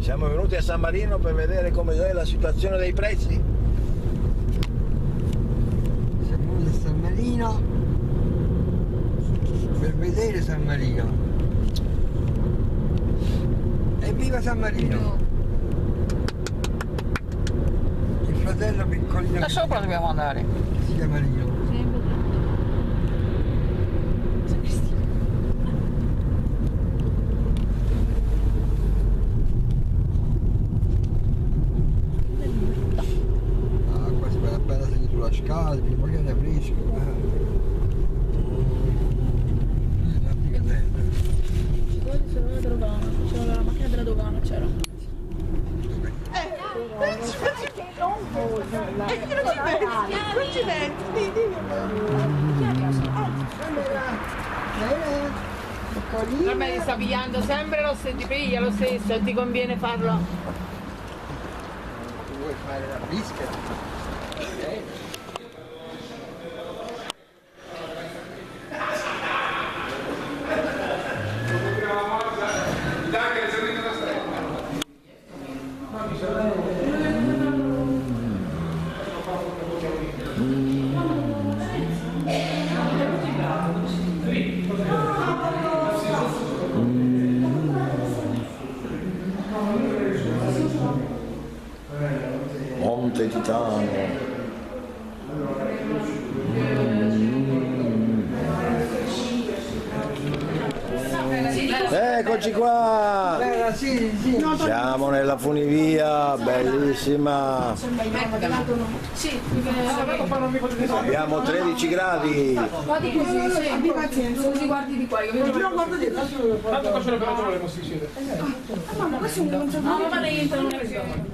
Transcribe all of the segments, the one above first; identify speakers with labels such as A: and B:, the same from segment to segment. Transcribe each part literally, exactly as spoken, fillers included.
A: Siamo venuti a San Marino per vedere come è la situazione dei prezzi.
B: Siamo venuti a San Marino per vedere San Marino. Evviva San Marino! Il fratello piccolino.
C: Da sopra
B: si
C: dobbiamo andare.
B: Si chiama Rino. L'acqua si fa bella segna sulla scala, prima che era fresco. La pigatella.
D: C'era la dogana, c'era la macchina della dogana, c'era.
C: Ormai ti sta pigliando sempre lo stesso, ti piglia lo stesso e ti conviene farlo.
B: Vuoi fare la bisca?
A: Monte Titano. Eccoci qua!
B: Bella, sì, sì.
A: Siamo nella funivia, bellissima. Abbiamo tredici gradi.
D: Guardi così, sì, abbi pazienza, così guardi di qua. Io non guardo dietro.
E: Tanto faccio l'operatore le posso uscire.
D: Mamma, questo è un concerto. No, ma dentro, non è vero.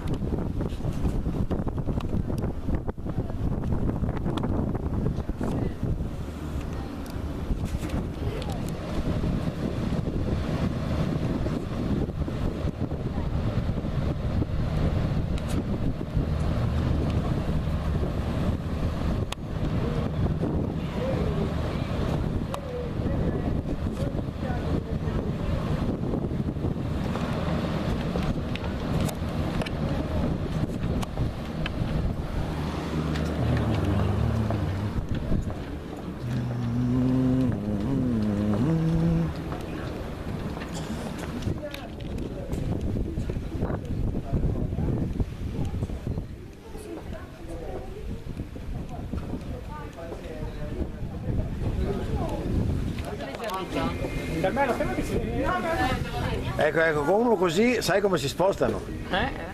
A: Ecco, ecco, con uno così sai come si spostano.
C: Eh?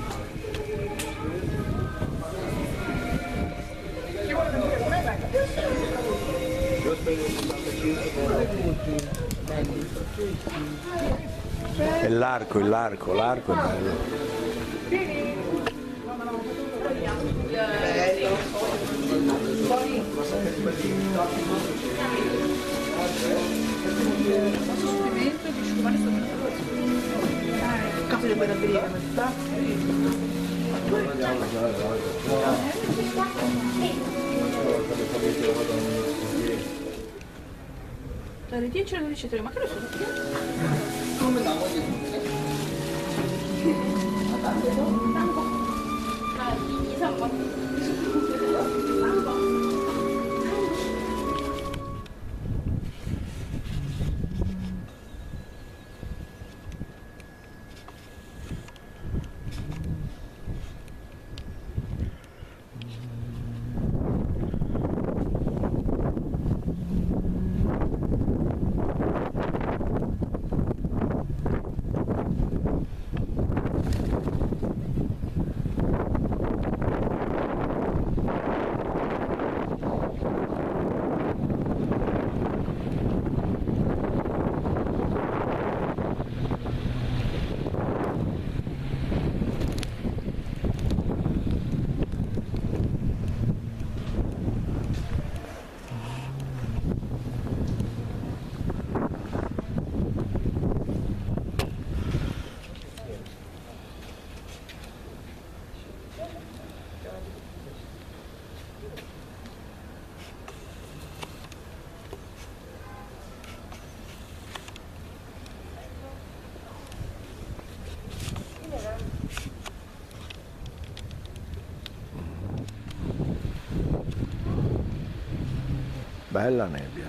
A: È l'arco, è l'arco, l'arco è bello.
D: Capo di batteria, dalle dieci alle dodici e tre, ma che lo so? Come la voglio
A: Bella nebbia.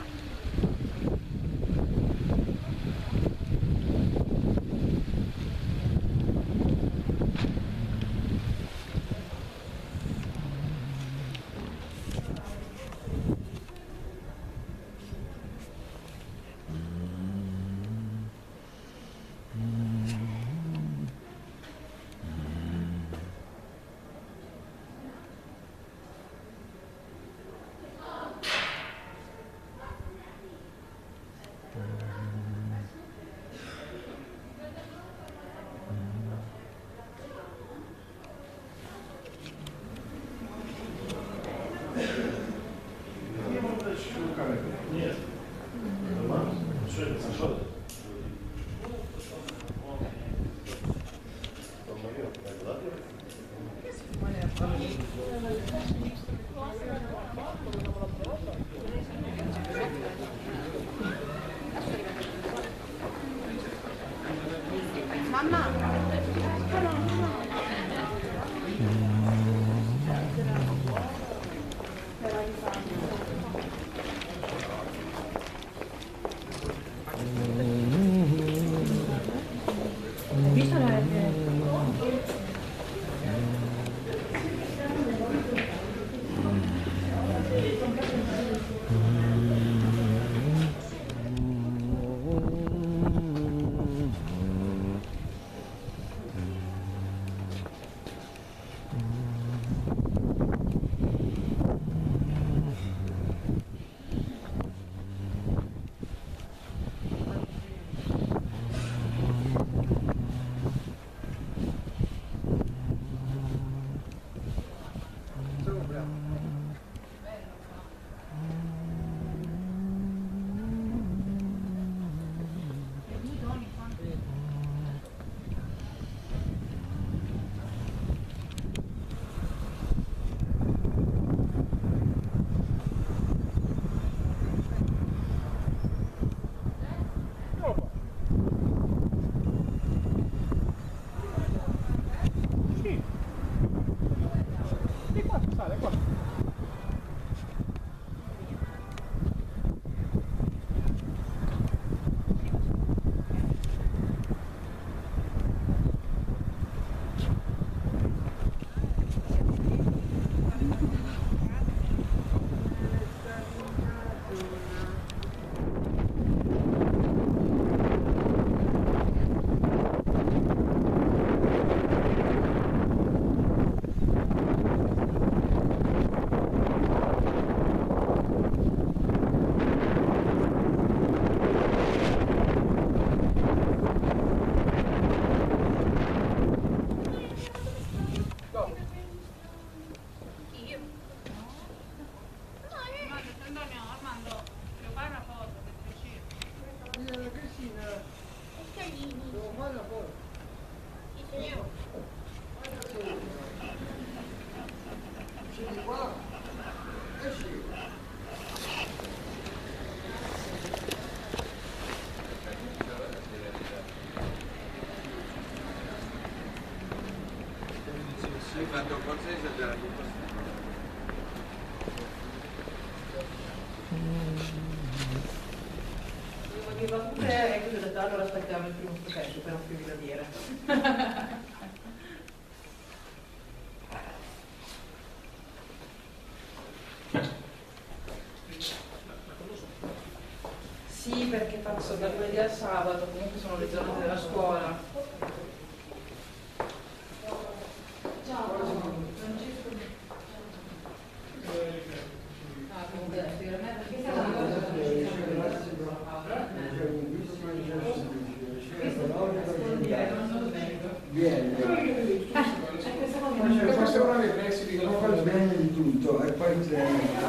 F: Fatto forse esagerare tutto.
C: Mi va pure, ecco, da allora aspettiamo il primo processo per non più da dire. Sì, perché faccio da lunedì al sabato, comunque sono le giornate della scuola.
B: Bene di tutto e poi